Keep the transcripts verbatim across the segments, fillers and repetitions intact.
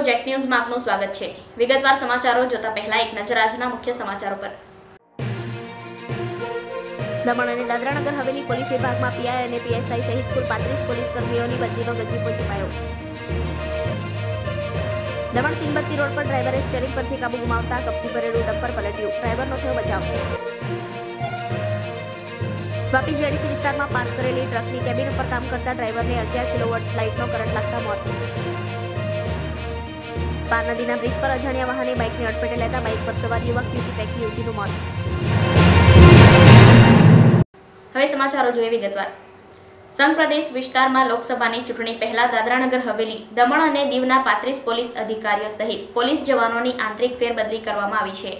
મિત્રો, જેટ ન્યૂઝમાં આપનું સ્વાગત છે। વિગતવાર સમાચારો જોતા પહેલા એક નજર આજના મુખ્ય સમાચારો પર। દમણ અને દાદરા નગર હવેલી પોલીસ વિભાગમાં પીઆઈ અને પીએસઆઈ સહિત કુલ પાંત્રીસ પોલીસ કર્મીઓની બદલીનો ગંજીપો છુપાયો। દમણ તીનબત્તી રોડ પર ડ્રાઈવરે સ્ટીયરિંગ પરથી કાબુ ગુમાવતા કપચી ભરેલું ડમ્પર પલટ્યું, ડ્રાઈવરનો થયો બચાવ। વાપી જેડીસી વિસ્તારમાં પાર્ક કરેલી ટ્રકની કેબિન ઉપર કામ કરતા ડ્રાઈવરને અગિયાર કિલોવોટ લાઇટનો કરંટ લાગતા મોત। પાર નદીના બ્રિજ પર અજાણ્યા વાહને બાઇકને અડફેટે લેતા બાઇક પર સવાર યુવક યુવતી પૈકી યુવતીનું મોત। હવે સમાચારો જોઈએ વિગતવાર। સંઘ પ્રદેશ વિસ્તારમાં લોકસભાની ચૂંટણી પહેલા દાદરાનગર હવેલી, દમણ અને દીવના પાંત્રીસ પોલીસ અધિકારીઓ સહિત પોલીસ જવાનોની આંતરિક ફેરબદલી કરવામાં આવી છે।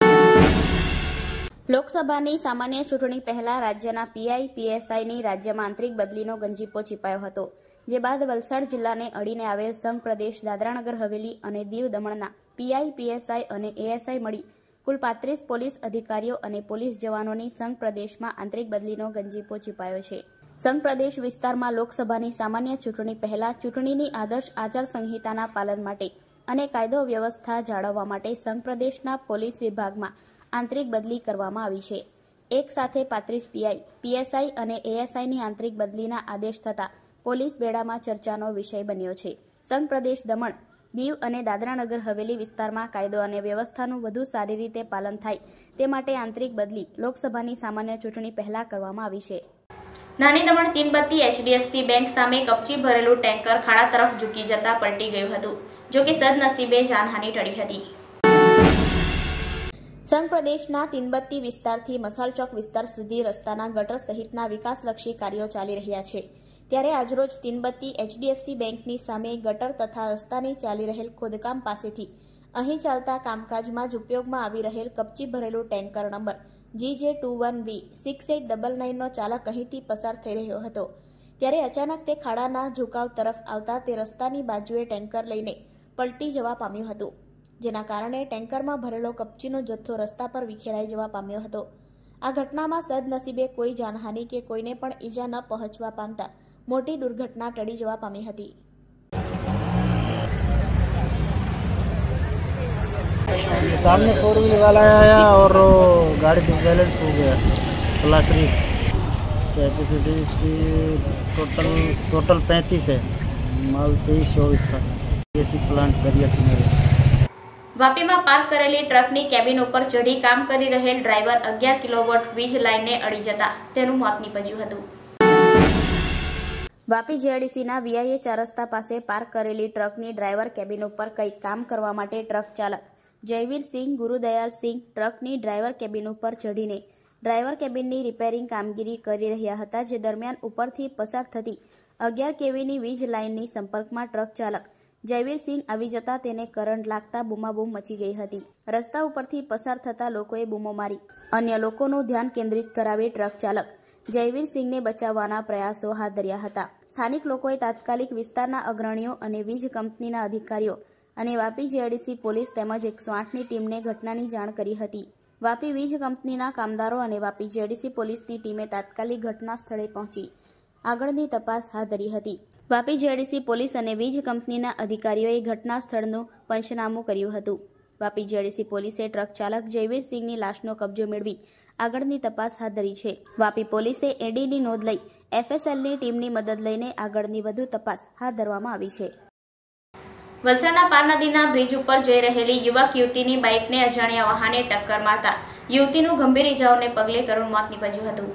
લોકસભાની સામાન્ય ચૂંટણી પહેલા રાજ્યના પીઆઈ પીએસઆઈની રાજ્યમાં આંતરિક બદલીનો ગંજીપો છીપાયો હતો, જે બાદ વલસાડ જિલ્લાને અડીને આવેલ સંઘ પ્રદેશ દાદરાનગર હવેલી અને દીવ દમણના પીઆઈ પીએસઆઈ અને એએસઆઈ મળી કુલ પાંત્રીસ પોલીસ અધિકારીઓ અને પોલીસ જવાનોની સંઘ પ્રદેશમાં આંતરિક બદલીનો ગંજીપો છીપાયો છે। સંઘ પ્રદેશ વિસ્તારમાં લોકસભાની સામાન્ય ચૂંટણી પહેલા ચૂંટણીની આદર્શ આચાર સંહિતાના પાલન માટે અને કાયદો વ્યવસ્થા જાળવવા માટે સંઘ પ્રદેશના પોલીસ વિભાગમાં આંતરિક બદલી કરવામાં આવી છે। એક સાથે પાંત્રીસ પીઆઈ પીએસઆઈ અને એએસઆઈની આંતરિક બદલીના આદેશ થતા પોલીસ બેડામાં ચર્ચાનો વિષય બન્યો છે। સંઘ પ્રદેશ દમણ, દીવ અને દાદરાનગર હવેલી વિસ્તારમાં કાયદો અને વ્યવસ્થાનું વધુ સારી રીતે પાલન થાય તે માટે આંતરિક બદલી લોકસભાની સામાન્ય ચૂંટણી પહેલા કરવામાં આવી છે। નાની દમણ તીનબત્તી એચડીએફસી બેંક સામે કપચી ભરેલું ટેન્કર ખાડા તરફ ઝૂકી જતા પલટી ગયું હતું, જો કે સદનસીબે જાનહાનિ ટળી હતી। સંઘ પ્રદેશના તીનબત્તી વિસ્તારથી મસાલ ચોક વિસ્તાર સુધી રસ્તાના ગટર સહિતના વિકાસલક્ષી કાર્યો ચાલી રહ્યા છે, ત્યારે આજરોજ તીનબત્તી એચડીએફસી બેંકની સામે ગટર તથા રસ્તાની ચાલી રહેલ ખોદકામ પાસેથી અહીં ચાલતા કામકાજમાં જ ઉપયોગમાં આવી રહેલ કપચી ભરેલું tanker number G J two one V six eight double નાઇનનો ચાલક અહીંથી પસાર થઈ રહ્યો હતો, ત્યારે અચાનક તે ખાડાના ઝુકાવ તરફ આવતા તે રસ્તાની બાજુએ ટેન્કર લઈને પલટી જવા પામ્યું હતું, જેના કારણે ટેન્કરમાં ભરેલો કપચીનો જથ્થો રસ્તા પર વિખેરાઈ જવા પામ્યો હતો। આ ઘટનામાં સદનસીબે કોઈ જાનહાનિ કે કોઈને પણ ઈજા ન પહોંચવા પામતા મોટી દુર્ઘટના ટળી જવા પામી હતી। सामने फोर व्हीलर वाला आया और गाड़ी डिसबैलेंस हो गया। प्लास्टरी कैपेसिटी इसकी टोटल टोटल पैंतीस है, माल तेईस चौबीस था। एसी प्लांट करिए मेरे। વાપીમાં પાર્ક કરેલી ટ્રકની કેબિન ઉપર ચઢી કામ કરી રહેલ ડ્રાઈવર અગિયાર કિલોવોટ વીજ લાઇનને અડી જતા તેનું મોત નીપજ્યું હતું। વાપી જેડીસીના વીઆઈએ ચાર રસ્તા પાસે પાર્ક કરેલી ટ્રકની ડ્રાઈવર કેબિન ઉપર કંઈક કામ કરવા માટે ટ્રક ચાલક જયવીરસિંહ ગુરુદયાલસિંહ ટ્રકની ડ્રાઈવર કેબિન ઉપર ચઢીને ડ્રાઈવર કેબિનની રિપેરિંગ કામગીરી કરી રહ્યા હતા, જે દરમિયાન ઉપરથી પસાર થતી અગિયાર કેવીની વીજ લાઇનની સંપર્કમાં ટ્રક ચાલક જયવીરસિંહ આવી જતા તેને કરંટ લાગતા બૂમાબૂમ મચી ગઈ હતી। રસ્તા ઉપરથી પસાર થતા લોકોએ બૂમો મારી અન્ય લોકોનું ધ્યાન કેન્દ્રિત કરાવી ટ્રક ચાલક જયવીરસિંહને બચાવવાના પ્રયાસો હાથ ધર્યા હતા। સ્થાનિક લોકોએ તાત્કાલિક વિસ્તારના અગ્રણીઓ અને વીજ કંપનીના અધિકારીઓ અને વાપી જેડીસી પોલીસ તેમજ એકસો આઠની ટીમને ઘટનાની જાણ કરી હતી। વાપી વીજ કંપનીના કામદારો અને વાપી જેડીસી પોલીસની ટીમે તાત્કાલિક ઘટના સ્થળે પહોંચી આગળની તપાસ હાથ ધરી હતી। વાપી જેડીસી પોલીસ અને વીજ કંપનીના અધિકારીઓએ ઘટના સ્થળનું પંચનામું કર્યું હતું। વાપી જેડીસી પોલીસે ટ્રક ચાલક જયવીરસિંહની લાશનો કબજો મેળવી આગળની તપાસ હાથ ધરી છે। વાપી પોલીસે એડીની નોંધ લઈ એફએસએલની ટીમની મદદ લઈને આગળની વધુ તપાસ હાથ ધરવામાં આવી છે। વલસાડના પાર નદીના બ્રિજ ઉપર જઈ રહેલી યુવક યુવતીની બાઇકને અજાણ્યા વાહને ટક્કર મારતા યુવતીનું ગંભીર ઇજાઓને પગલે કરુણ મોત નીપજ્યું હતું।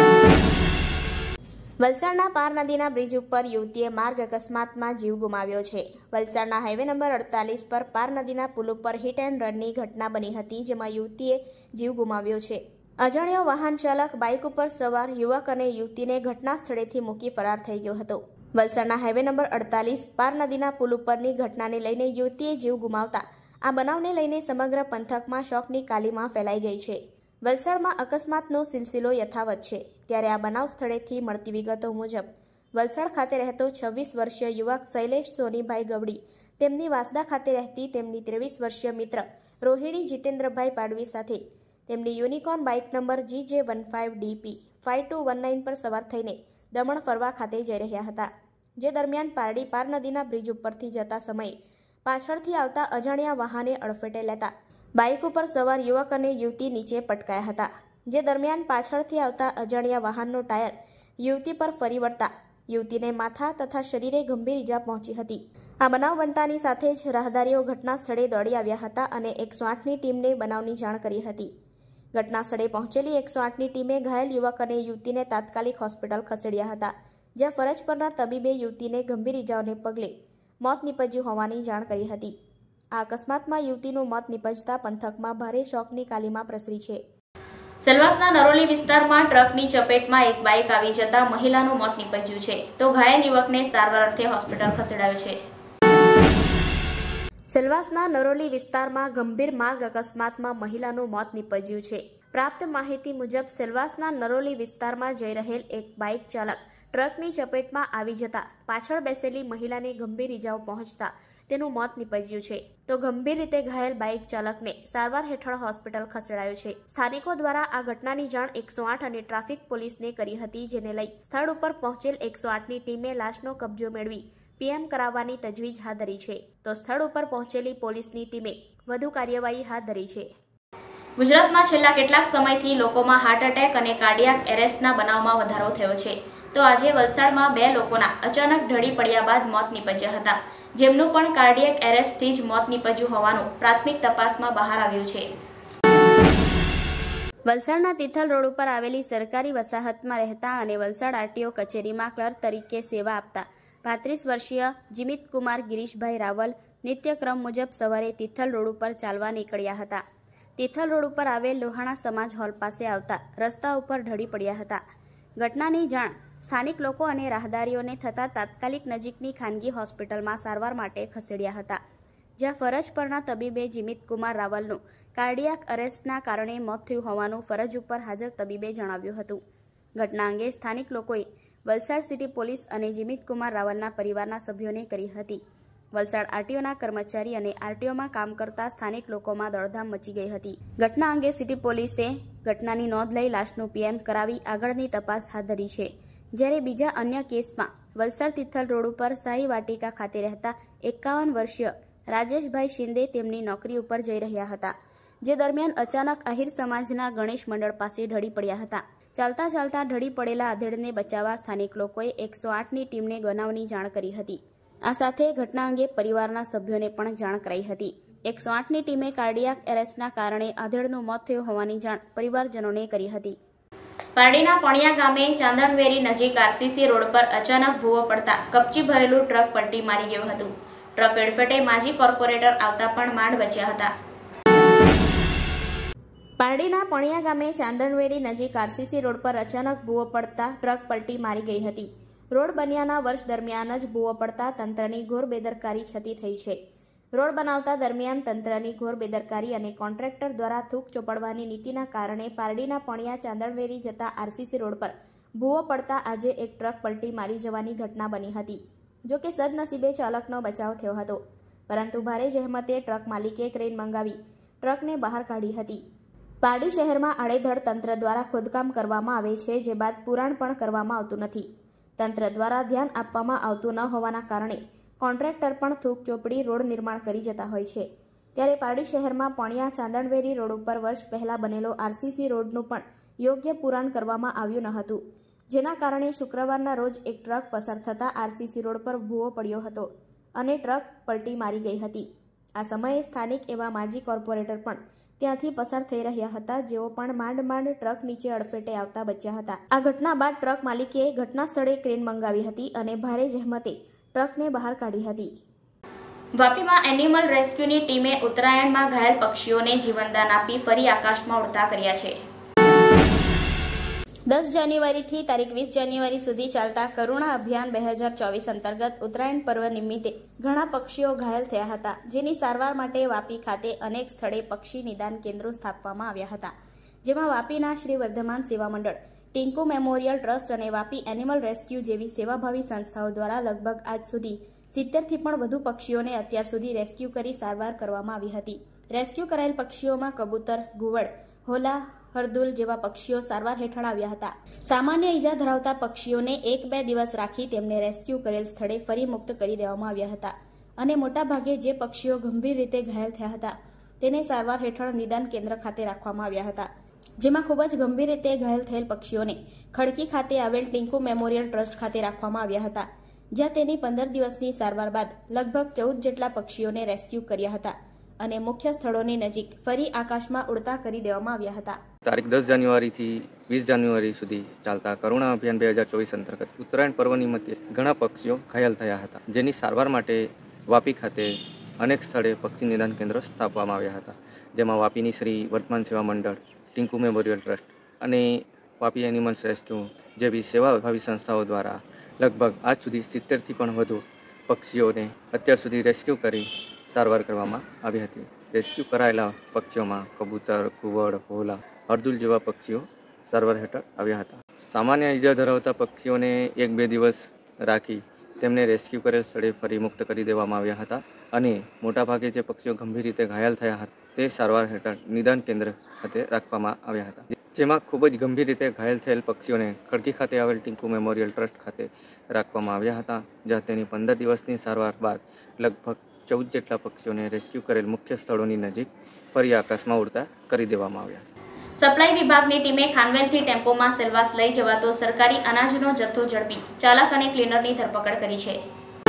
વલસાડના પાર નદીના બ્રિજ ઉપર યુવતીએ માર્ગ અકસ્માતમાં જીવ ગુમાવ્યો છે। વલસાડના હાઈવે નંબર અડતાલીસ પર પાર નદીના પુલ ઉપર હિટ એન્ડ રનની ઘટના બની હતી, જેમાં યુવતીએ જીવ ગુમાવ્યો છે। અજાણ્યો વાહન ચાલક બાઇક ઉપર સવાર યુવક અને યુવતીને ઘટના સ્થળેથી મૂકી ફરાર થઈ ગયો હતો। વલસાડના હાઈવે નંબર અડતાલીસ પાર નદીના પુલ ઉપરની ઘટનાને લઈને યુવતીએ જીવ ગુમાવતા આ બનાવને લઈને સમગ્ર પંથકમાં શોકની કાલીમાં ફેલાઈ ગઈ છે। વલસાડમાં અકસ્માતનો સિલસિલો યથાવત છે, ત્યારે આ બનાવ સ્થળેથી મળતી વિગતો મુજબ વલસાડ ખાતે રહેતો છવ્વીસ વર્ષીય યુવક શૈલેષ સોનીભાઈ ગવડી તેમની વાસદા ખાતે રહેતી તેમની ત્રેવીસ વર્ષીય મિત્ર રોહિણી જીતેન્દ્રભાઈ પાડવી સાથે તેમની unicorn bike number G J one five DP five two one nine પર સવાર થઈને દમણ ફરવા ખાતે જઈ રહ્યા હતા, જે દરમિયાન પારડી પાર નદીના બ્રિજ ઉપરથી જતા સમયે પાછળથી આવતા અજાણ્યા વાહને અડફેટે લેતા બાઇક ઉપર સવાર યુવક અને યુવતી નીચે પટકાયા હતા, જે દરમિયાન પાછળથી આવતા અજાણ્યા વાહનનું ટાયર યુવતી પર ફરી વળતા યુવતીને માથા તથા શરીરે ગંભીર ઈજા પહોંચી હતી। આ બનાવ બનતાની સાથે જ રાહદારીઓ ઘટના સ્થળે દોડી આવ્યા હતા અને એકસો આઠની ટીમને બનાવની જાણ કરી હતી। ઘટના સ્થળે પહોંચેલી એકસો આઠની ટીમે ઘાયલ યુવક અને યુવતીને તાત્કાલિક હોસ્પિટલ ખસેડ્યા હતા, જ્યાં ફરજ પરના તબીબે યુવતીને ગંભીર ઈજાઓને પગલે મોત નીપજ્યું હોવાની જાણ કરી હતી। આ અકસ્માતમાં યુવતીનું મોત નીપજતા પંથકમાં ભારે શોકની કાલીમાં પ્રસરી છે। સેલવાસના નરોલી વિસ્તારમાં ટ્રકની ચપેટમાં એક બાઇક આવી જતા મહિલાનું મોત નીપજ્યું છે, તો ઘાયલ યુવકને સારવાર અર્થે હોસ્પિટલ ખસેડાયો છે। સેલવાસના નરોલી વિસ્તારમાં ગંભીર માર્ગ અકસ્માતમાં મહિલાનું મોત નીપજ્યું છે। પ્રાપ્ત માહિતી મુજબ સેલવાસના નરોલી વિસ્તારમાં જઈ રહેલ એક બાઇક ચાલક ટ્રકની ચપેટમાં આવી જતા પાછળ બેસેલી મહિલાને ગંભીર ઈજાઓ પહોંચતા તેનું મોત નીપજ્યું છે, તો ગંભીર રીતે ઘાયલ બાઇક ચાલકને સારવાર હેઠળ હોસ્પિટલ ખસેડાયો છે। સ્થાનિકો દ્વારા આ ઘટનાની જાણ એકસો આઠ અને ટ્રાફિક પોલીસને કરી હતી, જેને લઈ સ્થળ ઉપર પહોંચેલ એકસો આઠની ટીમે લાશનો કબજો મેળવી પીએમ કરાવવાની તજવીજ હાથ ધરી છે, તો સ્થળ ઉપર પહોંચેલી પોલીસની ટીમે વધુ કાર્યવાહી હાથ ધરી છે। ગુજરાતમાં છેલ્લા કેટલાક સમયથી લોકોમાં હાર્ટ એટેક અને કાર્ડિયાક એરેસ્ટના બનાવમાં વધારો થયો છે, તો આજે વલસાડમાં બે લોકોના અચાનક ઢળી પડ્યા બાદ મોત નીપજ્યા હતા, જેમનું પણ કાર્ડિયાક એરેસ્ટથી જ મોત નીપજ્યું હોવાનું પ્રાથમિક તપાસમાં બહાર આવ્યું છે। વલસાડના તિથલ રોડ ઉપર આવેલી સરકારી વસાહતમાં રહેતા અને વલસાડ આરટીઓ કચેરીમાં ક્લર્ક તરીકે સેવા આપતા પાંત્રીસ વર્ષીય જીમિત કુમાર ગિરીશભાઈ રાવલ નિત્યક્રમ મુજબ સવારે તિથલ રોડ ઉપર ચાલવા નીકળ્યા હતા। તિથલ રોડ ઉપર આવેલ લોહાણા સમાજ હોલ પાસે આવતા રસ્તા ઉપર ઢળી પડ્યા હતા। ઘટનાની જાણ સ્થાનિક લોકો અને રાહદારીઓને થતાં તાત્કાલિક નજીકની ખાનગી હોસ્પિટલમાં સારવાર માટે ખસેડ્યા હતા, જ્યાં ફરજ પરના તબીબે જીમિત કુમાર રાવલનું કાર્ડિયાક અરેસ્ટના કારણે મોત થયું હોવાનું ફરજ ઉપર હાજર તબીબે જણાવ્યું હતું। ઘટના અંગે સ્થાનિક લોકોએ વલસાડ સિટી પોલીસ અને જીમિત કુમાર રાવલના પરિવારના સભ્યોને કરી હતી। વલસાડ આરટીઓના કર્મચારી અને આરટીઓમાં કામ કરતા સ્થાનિક લોકોમાં દોડધામ મચી ગઈ હતી। ઘટના અંગે સિટી પોલીસે ઘટનાની નોંધ લઈ લાશનું પીએમ કરાવી આગળની તપાસ હાથ ધરી છે, જ્યારે બીજા અન્ય કેસમાં વલસાડ તિથલ રોડ ઉપર સાઈ વાટિકા ખાતે રહેતા એકાવન વર્ષીય રાજેશભાઈ શિંદે તેમની નોકરી ઉપર જઈ રહ્યા હતા, જે દરમિયાન અચાનક આહિર સમાજના ગણેશ મંડળ પાસે ઢળી પડ્યા હતા। ચાલતા ચાલતા ઢળી પડેલા આધેડને બચાવવા સ્થાનિક લોકોએ એકસો આઠની ટીમને બનાવની જાણ કરી હતી। આ સાથે ઘટના અંગે પરિવારના સભ્યોને પણ જાણ કરાઈ હતી। એકસો આઠની ટીમે કાર્ડિયાક એરેસ્ટના કારણે આધેડનું મોત થયું હોવાની જાણ પરિવારજનોને કરી હતી। પારડીના પણિયા ગામે ચાંદણવેરી નજીક આરસીસી રોડ પર અચાનક ભૂવો પડતા કપચી ભરેલું ટ્રક પલટી મારી ગયું હતું। ટ્રક એડફેટે માજી કોર્પોરેટર આવતા પણ માંડ બચ્યા હતા। પારડીના પણિયા ગામે ચાંદણવેડી નજીક આરસીસી રોડ પર અચાનક ભૂવો પડતા ટ્રક પલટી મારી ગઈ હતી। રોડ બન્યાના વર્ષ દરમિયાન જ ભૂવો પડતા તંત્રની ઘોર બેદરકારી છતી થઈ છે। રોડ બનાવતા દરમિયાન તંત્રની ઘોર બેદરકારી અને કોન્ટ્રાક્ટર દ્વારા થૂક ચોપડવાની નીતિના કારણે પારડીના પણિયા ચાંદણવેરી જતા આરસીસી રોડ પર ભૂવો પડતા આજે એક ટ્રક પલટી મારી જવાની ઘટના બની હતી। જો કે સદનસીબે ચાલકનો બચાવ થયો હતો, પરંતુ ભારે જહેમતે ટ્રક માલિકે ક્રેન મંગાવી ટ્રકને બહાર કાઢી હતી। પારડી શહેરમાં આડેધડ તંત્ર દ્વારા ખોદકામ કરવામાં આવે છે, જે બાદ પુરાણ પણ કરવામાં આવતું નથી। તંત્ર દ્વારા ધ્યાન આપવામાં આવતું ન હોવાના કારણે કોન્ટ્રાક્ટર પણ થૂક ચોપડી રોડ નિર્માણ કરી જતા હોય છે। ત્યારે પારડી શહેરમાં પણિયા ચાંદણવેરી રોડ ઉપર વર્ષ પહેલા બનેલો આરસીસી રોડનું પણ યોગ્ય પુરાણ કરવામાં આવ્યું ન હતું, જેના કારણે શુક્રવારના રોજ એક ટ્રક પસાર થતા આરસીસી રોડ પર ભૂવો પડ્યો હતો અને ટ્રક પલટી મારી ગઈ હતી। આ સમયે સ્થાનિક એવા માજી કોર્પોરેટર પણ ત્યાંથી પસાર થઈ રહ્યા હતા, જેઓ પણ માંડ માંડ ટ્રક નીચે અડફેટે આવતા બચ્યા હતા। આ ઘટના બાદ ટ્રક માલિકે ઘટના સ્થળે ક્રેન મંગાવી હતી અને ભારે જહેમતે ટ્રકને બહાર કાઢી હતી। વાપીમાં એનિમલ રેસ્ક્યુની ટીમે ઉત્તરાયણમાં ઘાયલ પક્ષીઓને જીવનદાન આપી ફરી આકાશમાં ઉડતા કર્યા છે। દસ જાન્યુઆરીથી તારીખ વીસ જાન્યુઆરી સુધી ચાલતા કરુણા અભિયાન બે હજાર ચોવીસ અંતર્ગત ઉત્તરાયણ પર્વ નિમિત્તે ઘણા પક્ષીઓ ઘાયલ થયા હતા, જેની સારવાર માટે વાપી ખાતે અનેક સ્થળે પક્ષી નિદાન કેન્દ્રો સ્થાપવામાં આવ્યા હતા, જેમાં વાપીના શ્રી વર્ધમાન સેવા મંડળ, ટિંકુ મેમોરિયલ ટ્રસ્ટ અને વાપી એનિમલ રેસ્ક્યુ જેવી સેવાભાવી સંસ્થાઓ દ્વારા લગભગ આજ સુધી સિત્તેરથી પણ વધુ પક્ષીઓને અત્યાર સુધી રેસ્ક્યુ કરી સારવાર કરવામાં આવી હતી। રેસ્ક્યુ કરાયેલ પક્ષીઓમાં કબૂતર, ઘુવડ, હોલા, હરદુલ જેવા પક્ષીઓ સારવાર હેઠળ આવ્યા હતા। સામાન્ય ઈજા ધરાવતા પક્ષીઓને એક બે દિવસ રાખી તેમને રેસ્ક્યુ કરેલ સ્થળે ફરી મુક્ત કરી દેવામાં આવ્યા હતા અને મોટાભાગે જે પક્ષીઓ ગંભીર રીતે ઘાયલ થયા હતા તેને સારવાર હેઠળ નિદાન કેન્દ્ર ખાતે રાખવામાં આવ્યા હતા, જેમાં ખૂબ જ ગંભીર રીતે ઘાયલ થયેલ પક્ષીઓને ખડકી ખાતે આવેલ ટિંકુ મેમોરિયલ ટ્રસ્ટ ખાતે રાખવામાં આવ્યા હતા, જ્યાં તેની પંદર દિવસની સારવાર બાદ લગભગ ચૌદ જેટલા પક્ષીઓને રેસ્ક્યુ કર્યા હતા અને મુખ્ય સ્થળોની નજીક ફરી આકાશમાં ઉડતા કરી દેવામાં આવ્યા હતા. તારીખ દસ જાન્યુઆરીથી વીસ જાન્યુઆરી સુધી ચાલતા કરુણા અભિયાન બે હજાર ચોવીસ અંતર્ગત ઉત્તરાયણ પર્વની મધ્યે ઘણા પક્ષીઓ ઘાયલ થયા હતા, જેની સારવાર માટે વાપી ખાતે અનેક સ્થળે પક્ષી નિદાન કેન્દ્રો સ્થાપવામાં આવ્યા હતા, જેમાં વાપીની શ્રી વર્તમાન સેવા મંડળ, ટિંકુ મેમોરિયલ ટ્રસ્ટ અને વાપી એનિમલ્સ રેસ્ક્યુ જેવી સેવાભાવી સંસ્થાઓ દ્વારા લગભગ આજ સુધી સિત્તેરથી પણ વધુ પક્ષીઓને અત્યાર સુધી રેસ્ક્યુ કરી સારવાર કરવામાં આવી હતી. રેસ્ક્યુ કરાયેલા પક્ષીઓમાં કબૂતર, કુવડ, હોલા, અર્દુલ જેવા પક્ષીઓ સારવાર હેઠળ આવ્યા હતા. સામાન્ય ઈજા ધરાવતા પક્ષીઓને એક બે દિવસ રાખી તેમને રેસ્ક્યુ કરેલ સ્થળે ફરી મુક્ત કરી દેવામાં આવ્યા હતા અને મોટાભાગે જે પક્ષીઓ ગંભીર રીતે ઘાયલ થયા હતા તે સારવાર હેઠળ નિદાન કેન્દ્ર ખાતે રાખવામાં આવ્યા હતા, જેમાં ખૂબ જ ગંભીર રીતે ઘાયલ થયેલ પક્ષીઓને ખડકી ખાતે આવેલ ટિંકુ મેમોરિયલ ટ્રસ્ટ ખાતે રાખવામાં આવ્યા હતા, જ્યાં તેની પંદર દિવસની સારવાર બાદ લગભગ ચૌદ જેટલા પક્ષીઓને રેસ્ક્યુ કરેલ મુખ્ય સ્થળોની નજીક ફરી આકાશમાં ઉડતા કરી દેવામાં આવ્યા છે. સપ્લાય વિભાગની ટીમે ખાનવેલથી ટેમ્પોમાં સેલવાસ લઈ જવાતો સરકારી અનાજનો જથ્થો ઝડપી ચાલક અને ક્લીનરની ધરપકડ કરી છે.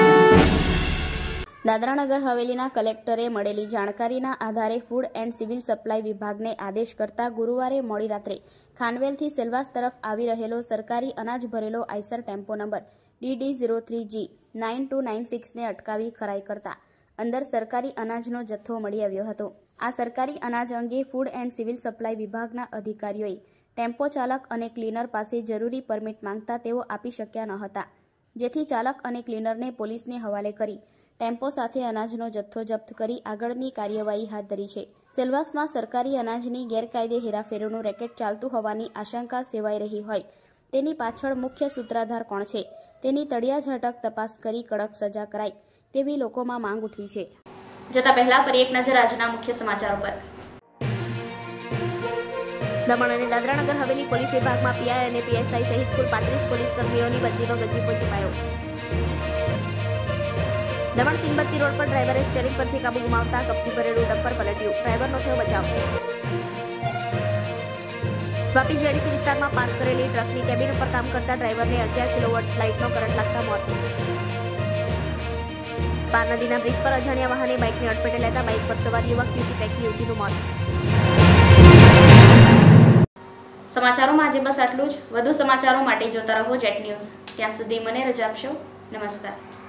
દાદરાનગર હવેલીના કલેક્ટરે મળેલી જાણકારીના આધારે ફૂડ એન્ડ સિવિલ સપ્લાય વિભાગને આદેશ કરતા ગુરુવારે મોડી રાત્રે ખાનવેલથી સેલવાસ તરફ આવી રહેલો સરકારી અનાજ ભરેલો Eicher tempo number D D zero three G nine two nine સિક્સને અટકાવી ખરાઈ કરતા અંદર સરકારી અનાજનો જથ્થો મળી આવ્યો હતો. આ સરકારી અનાજ અંગે ફૂડ એન્ડ સિવિલ સપ્લાય વિભાગના અધિકારીઓએ ટેમ્પો ચાલક અને ક્લીનર પાસે જરૂરી પરમિટ માંગતા તેઓ આપી શક્યા ન હતા, જેથી ચાલક અને ક્લીનરને પોલીસને હવાલે કરી ટેમ્પો સાથે અનાજનો જથ્થો જપ્ત કરી આગળની કાર્યવાહી હાથ ધરી છે. સેલવાસમાં સરકારી અનાજની ગેરકાયદે હેરાફેરીનું રેકેટ ચાલતું હોવાની આશંકા સેવાઈ રહી હોય તેની પાછળ મુખ્ય સૂત્રધાર કોણ છે તેની તળિયા ઝાટક તપાસ કરી કડક સજા કરાય તેવી લોકોમાં માંગ ઉઠી છે. જતા પહેલા ફરી એક નજર આજના મુખ્ય સમાચારો પર. દમણ અને દાદરાનગર હવેલી પોલીસ વિભાગમાં પીઆઈ અને પીએસઆઈ સહિત કુલ પાંત્રીસ પોલીસ કર્મીઓની બદલીનો ગંજીફો છુપાયો. દમણ તીનબત્તી રોડ પર ડ્રાઈવરે સ્ટીયરિંગ પરથી કાબુ ગુમાવતા કપચી ભરેલું ડમ્પર પલટ્યું, ડ્રાઈવરનો થયો બચાવ. વાપી જીઆઈડીસી વિસ્તારમાં પાર્ક કરેલી ટ્રકની કેબિન ઉપર કામ કરતા ડ્રાઈવરને અગિયાર કિલોવોટ લાઇટનો કરંટ લાગતા મોત. પાર નદીના બ્રિજ પર અજાણ્યા વાહને બાઇકને અડફેટે લેતા બાઇક પર સવાર યુવક યુવતી પૈકી યુવતીનું મોત. સમાચારોમાં આજે બસ આટલું જ. વધુ સમાચારો માટે જોતા રહો જેટ ન્યૂઝ. ત્યાં સુધી મને રજા આપશો. નમસ્કાર.